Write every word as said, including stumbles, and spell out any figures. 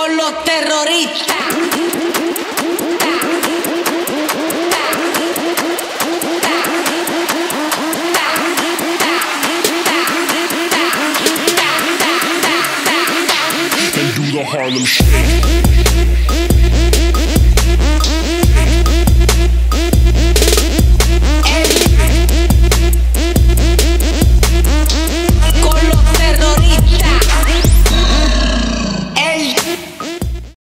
con los terroristas. And do the Harlem Shake.